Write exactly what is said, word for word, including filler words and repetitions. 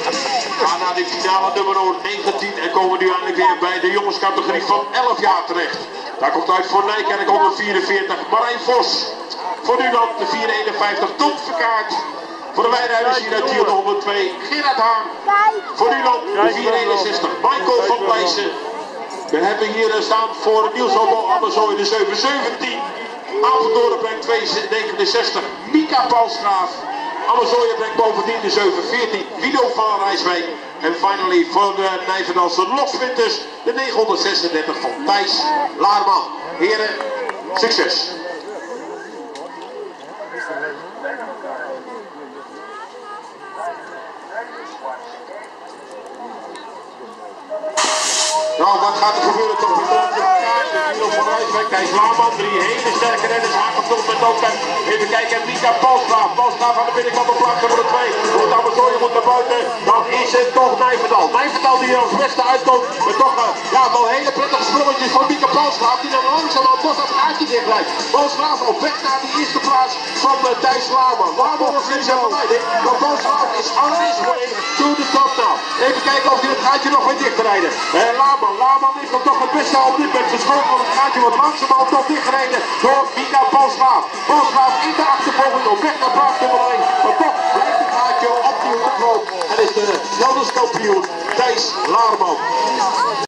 Gaan naar de finale nummer negentien en komen nu eindelijk weer bij de jongenscategorie van elf jaar terecht. Daar komt uit voor Nijkerk honderdvierenveertig Marijn Vos. Voor Nuland de vier eenenvijftig Tom Verkaart. Voor de wijrijders hier uit Tiel de honderdtwee Gerard Haan. Voor Nuland de vier eenenzestig Michael van Blijssen. We hebben hier staan voor Niels Hobo Amazon de zeven zeventien. Apeldoorn brengt twee negenenzestig Mika Palsgraaf. Amazooien brengt bovendien de zeven veertien Guido van Rijswijk. En finally voor de Nijverdalse Loswinters de negenhonderdzesendertig van Thijs Laarman. Heren, succes! Nou, wat gaat er gebeuren toch met onze kaarten? Guido van Rijswijk, Thijs Laarman, drie hele sterke renners aangevuld met ook. Even kijken, Mika Palsgraaf. Palsgraaf aan de binnenkant op plaats nummer twee. Moet Amazooien moet naar buiten. Dan is het toch Nijverdal. Nijverdal die er als beste uitkomt. Maar toch uh, ja, wel hele prettige sprongetjes van Mika Palsgraaf. Die dan langzaam al toch dat gaatje dichtblijft. Palsgraaf op weg naar die eerste plaats van uh, Thijs Laarman. Laarman was er zo verleiding. Maar Palsgraaf is on his way to the top now. Even kijken of hij het gaatje nog weer dicht rijden. Uh, Laarman. Laarman is dan toch het beste op dit moment. Zijn sprong van het gaatje wordt langzamerhand toch dichtgereden door Mika Palsgraaf. Palsgraaf in de achtervolging op weg naar plaats nummer één. Maar toch blijft het gaatje op die ondergrond. En is de Nederlands kampioen Thijs Laarman.